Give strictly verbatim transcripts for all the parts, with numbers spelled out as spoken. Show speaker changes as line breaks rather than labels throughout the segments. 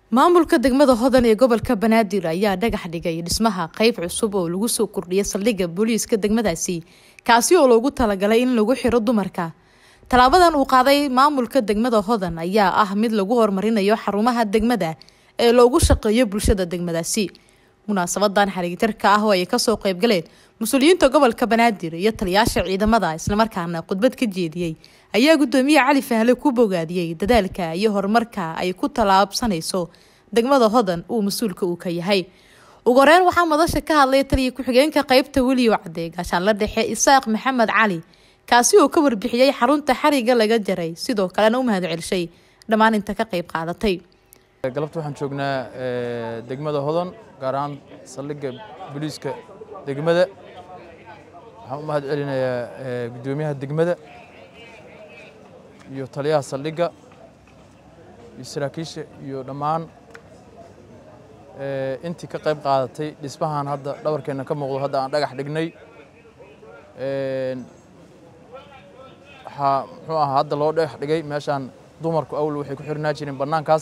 maamulka degmada Hodan ee gobolka Banaadir ayaa dhagax dhigay dhismaha qayb cusub oo lagu soo kordhiyay saldhigga booliiska degmadaasi kaasi oo loogu talagalay in lagu xiro dumarka. Talaabadan uu qaaday maamulka degmada Hodan ayaa ah mid lagu horumarinayo xarumaha degmada ee loogu shaqeeyo bulshada degmadaasi. Munaasabadan xariirka ah oo ay ka soo qayb galeen mas'uuliyiinta gobolka Banaadir iyo taliyaasha ciidamada isla markaana khudbad ka jeediyay ayaa gudoomiye Cali Fahle ku bogaadiyay dadaalka iyo horumarka ay ku talaabsanayso degmada Hodan uu mas'uulka uu ka yahay. ugu horeyn waxaa madasha ka hadlay taliye ku-xigeenka qaybta Weliyo Cadeeg gashaan la dhexe Isaaq Maxamed Cali kaasi oo ka warbixiyay xarunta xariga laga jaray sidoo kalena u mahad celisay dhammaan inta ka qayb qaadatay.
galabta waxaan joognaa degmada Hodan gaar ahaan saldhigga booliiska degmada. waxaan u mahad celinayaa gudoomiyaha degmada iyo taliyaha saldhigga iyo saraakiisha iyo dhammaan intii ka qayb qaadatay dhismahan hadda dhabarkeena ka muuqdo hadda aan dhagax dhignay. waxa muxuu ahaa hadda loo dhagax dhigay meeshaan dumarku awl waxay ku xirnaa jireen bannaankaas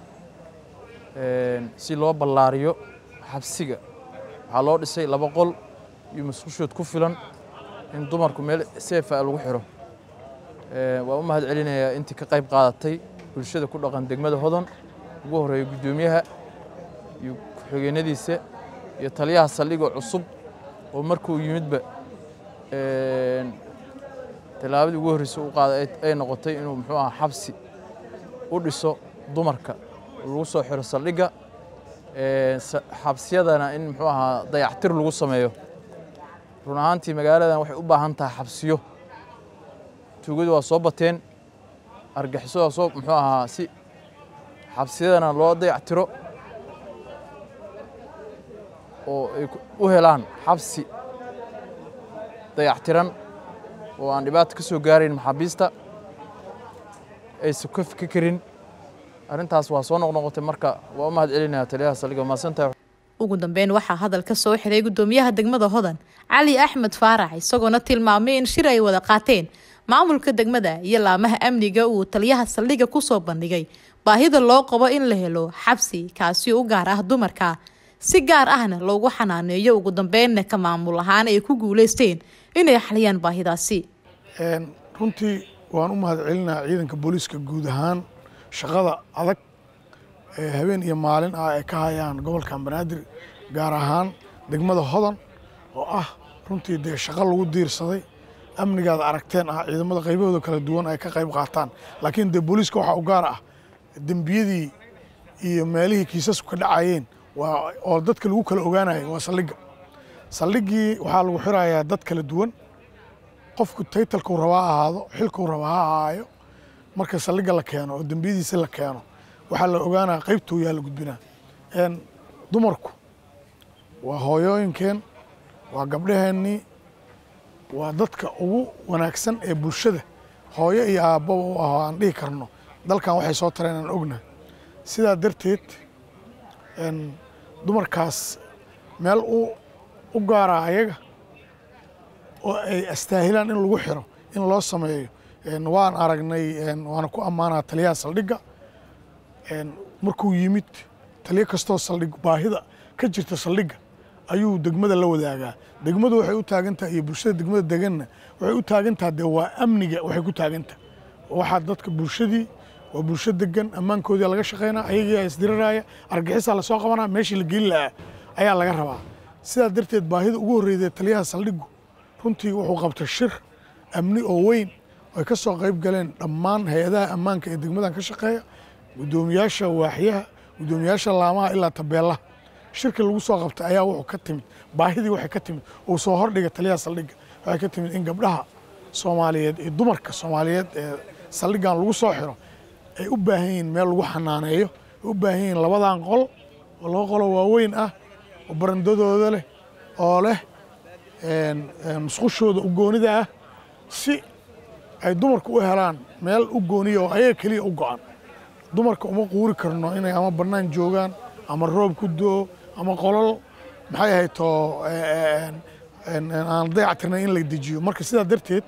si loo ballaariyo xabsiga. waxaa loo dhisay laba qol iyo musqushood ku filan in dumarku meel safe ah lagu xiro. waa u mahad celinayaa intii ka qayb qaadatay bulshada ku dhaqan degmada Hodan ugu horeeyo gudoomiyaha iyo ku-xigeenadiisa iyo taliyaha saldhigga cusub oo markuu yimidba talaabadii ugu horreysay u qaaday ay noqotay inuu muxuu ahaa xabsi u dhiso dumarka lagu soo xiro saldhigga xabsiyadana in muxuu ahaa dayactir lagu sameeyo. run ahaantii magaaladan waxay u baahan tahay xabsiyo. tuugadu waa soo bateen argaxiso waa soo muxuu ahaa si xabsiyadana loo dayactiro oo ay u helaan xabsi dayactiran oo aan dhibaato ka soo gaarayn maxaabiista aysan ka fikir karin. arrintaas waa soo noqnoqotay marka waa u mahad celinayaa taliyaha saldhigga maasantahay.
ugu dambeyn waxaa hadalka soo xiray gudoomiyaha degmada Hodan Cali Axmed Faarax isagoona tilmaamay in shir ay wada qaateen maamulka degmada iyo laamaha amniga uu taliyaha saldhigga ku soo bandhigay baahida loo qabo in la helo xabsi kaasi u gaar ah dumarka si gaar ahna loogu xanaaneeyo. ugu dambeynna ka maamul ahaan ay ku guuleysteen inay xaliyaan baahidaasi.
een runtii waan u mahad celinayaa ciidanka booliiska guud ahaan shaqada adag ee habeen iyo maalin ah ay ka hayaan gobolka Banaadir gaar ahaan degmada Hodan oo ah runtii de shaqo lagu diirsaday amnigaada aragteen ah ciidamada qaybahooda kala duwan ay ka qayb qaataan. laakiin de booliiska waxa u gaar ah dambiyadii iyo meelihii kiisasku ka dhacayeen waa oo dadka lagu kala ogaanayo waa saldhigga. saldhiggii waxaa lagu xirayaa dad kala duwan qofku taytalku rabaa ahaado xilku rabaa ha ahaayo. marka saldhigga la keeno oo dambiyadiisa la keeno waxaa la ogaanaa qaybtuu yaa la gudbinaa. een dumarku waa hooyooyinkeen waa gabdhaheennii waa dadka ugu wanaagsan ee bulshada hooyo iyo aabbaba u ah aan dhihi karno dalkan waxay soo tareen aan ognahay. sidaa darteed een dumarkaas meel u u gaara ayaga oo ay astaahilaan in lagu xiro in loo sameeyo waan aragnay waana ku ammaanaa taliyaha saldhigga. markuu yimid taliye kastoo saldhig baahida ka jirta saldhigga ayuu degmada la wadaagaa. degmadu waxay u taagan tahay iyo bulshada degmada deganna waxay u taagan tahay dee waa amniga waxay ku taagan tahay. waxaa dadka bulshadii waa bulsho degan ammaankoodii laga shaqeynaa ayagaa isdiriraaya argaxisaa lasoo qabanaa meeshii la geli lahaa ayaa laga rabaa. sidaa darteed baahida ugu horreydee taliyaha saldhiggu runtii wuxuu qabtay shir amni oo weyn ay ka soo qayb galeen dhammaan hay-adaha ammaanka ee degmadan ka shaqeeya gudoomiyaasha waaxyaha gudoomiyaasha laamaha ilaa tabeelaha. shirka lagu soo qabtay ayaa wuxuu ka timid baahidii waxay ka timid uu soo hordhigay taliyaha saldhigga waxay ka timid in gabdhaha Soomaaliyeed iyo dumarka Soomaaliyeed ee saldhiggan lagu soo xiro ay u baahan yihiin meel lagu xanaaneeyo u baahan yihiin labadan qol oo laba qol oo waaweyn ah oo barandadooda leh oo leh een musqushooda u goonida ah si ay dumarku u helaan meel u gooniyo oo ayaga kaliya u go'an. dumarka uma quuri karno inay ama bannaan joogaan ama roob ku doo ama qolol maxay ahayd oo aan dayactirnay in la dejiyo. marka sidaa darteed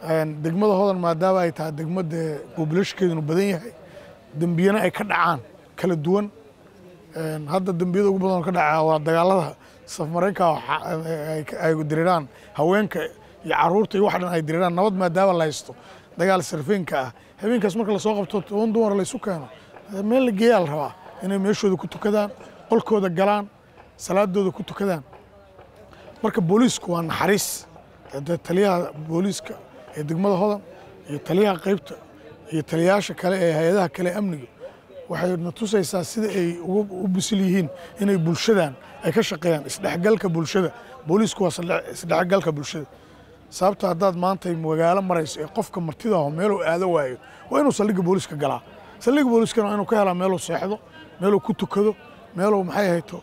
degmada Hodan maadaama ay tahay degmada population-keedu badan yahay dambiyana ay ka dhacaan kala duwan hadda dambiyada ugu badan ka dhaca waa dagaalada safmareenka ay diriraan haweenka iyo caruurta iyo wax dhan ay diriraan nabad maadaama la haysto dagaal sarfeenka ah habeenkaas marka la soo qabto toban dumar la isu keeno meel la geeyaa la rabaa inay meeshooda ku tukadaan qolkooda galaan salaadooda ku tukadaan marka booliisku waa naxariis taliyaha booliiska ee degmada Hodan iyo taliyaha qaybta iyo taliyaasha kale ee hay'adaha kale amniga waxay na tusaysaa sida ay u bisil yihiin inay bulshadan ay ka shaqeeyaan isdhexgalka bulshada booliisku waa isdhexgalka bulshada sababta hadaad maanta magaalo marayso ee qofka martida ah meel uu aado waayo waa inuu saldhigga booliiska galaa saldhigga booliiska waa inuu ka helaa meel uu seexdo meel uu ku tukado meel uu maxay hayto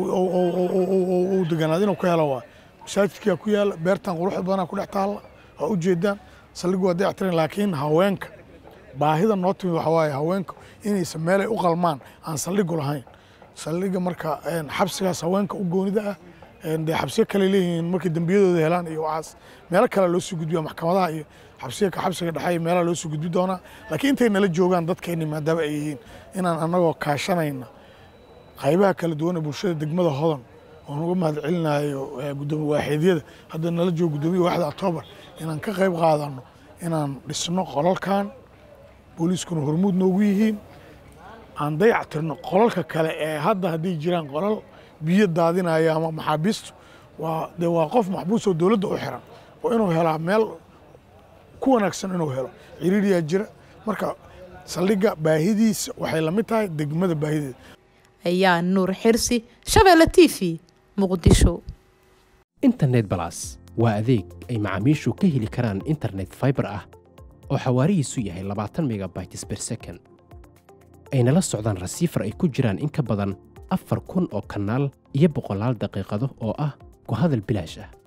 oo deganaad inuu ka helo waa masaajidka ku yaala beertan quruxda badan ku dhex taala oo u jeedaan saldhiggu waa dayactiran laakiin haweenka baahida noo timid waxa waaye haweenka inaysan meel ay u qalmaan aan saldhiggu lahayn saldhigga marka xabsigaas haweenka u goonida ah dee xabsiyo kale leeyihiin markay dembiyadooda helaan iyo waxaas meelo kale loo soo gudbiya maxkamadaha iyo xabsiga ka xabsiga dhexe meelaha loo soo gudbi doonaa laakiin intay nala joogaan dadkeenni maadaama ay yihiin inaan annagoo kaashanayna qaybaha kala duwan ee bulshada degmada Hodan oon uga mahad celinayo gudoomiye waaxidyada hadda nala joogo gudoomiye waaxda October inaan ka qayb qaadano inaan dhisno qolalkan booliiskuna hormuud noogu yihiin aan dayactirno qolalka kale ee hadda haddii jiraan qolal biyo daadinaya ama maxaabiistu waa dee waa qof maxbuus oo dowladda u xiran oo inuu helaa meel ku wanaagsan inuu helo ciriiriyaa jira marka saldhigga baahidiisa waxay la mid tahay degmada baahideeda
ayaa nuur xirsi Shabeelle T V Muqdisho
internet plus waa adeeg ay macaamiishu ka heli karaan internet fiber ah oo xawaarihiisu yahay labaatan megabytes per second ayna la socdaan rasiifar ay ku jiraan in ka badan afar kun oo kanaal iyo boqolaal daqiiqado oo ah ku hadal bilaash ah